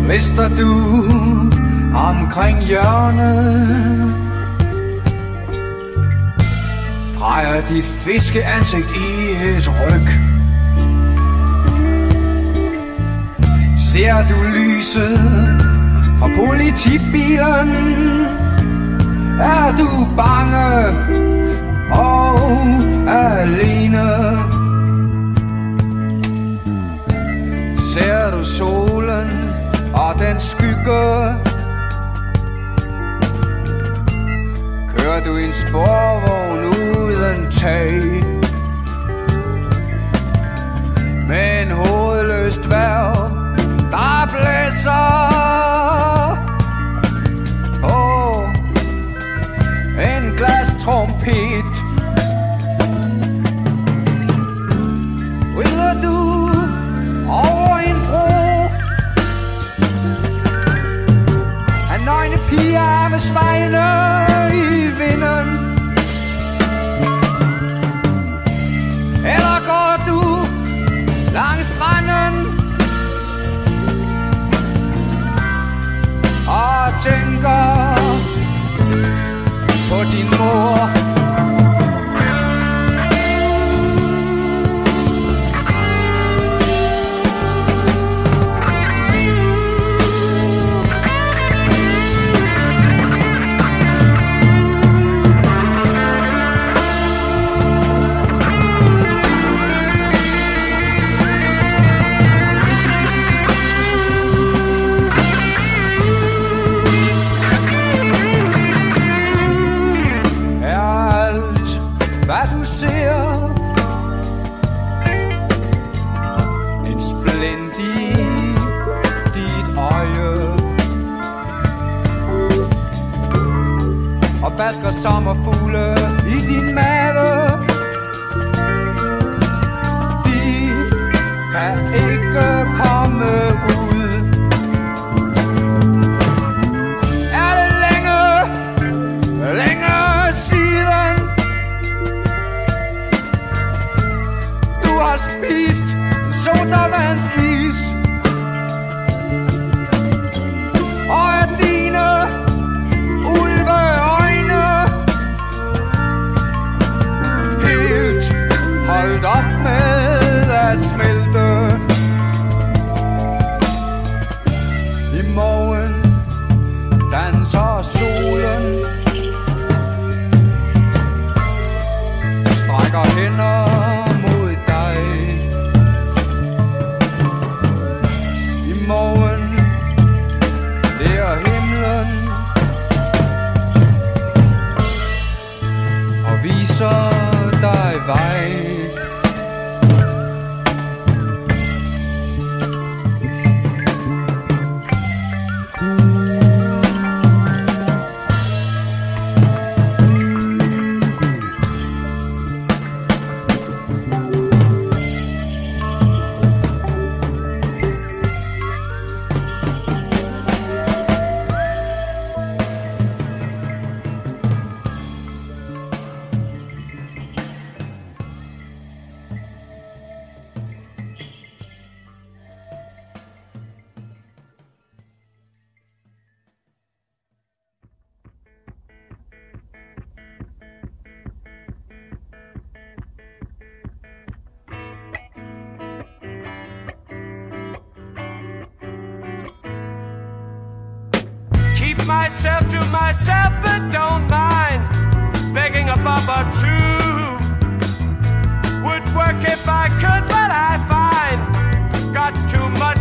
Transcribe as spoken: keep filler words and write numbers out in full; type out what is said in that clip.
mister du omkring hjørnet, drejer dit fiskeansigt i et ryg. Ser du lyset fra politibilen, er du bange og alene. Ser du solen og den skygge, kører du en sporvogn uden tag, med en hovedløst værv, der blæser på en glastrompet. Rider du over en bro af nøgne piger med svejne i vinden, eller går du langs stranden og tænker på din mor? Basker sommerfugle i din mave, de kan ikke komme ud. Er det længe, længe siden du har spist en sodavandsis, og er dine holdt op med at smelte? I morgen danser solen, strækker hænder mod dig. I morgen der himlen og viser dig vej. Myself to myself and don't mind begging a bumper too. Would work if I could, but I find got too much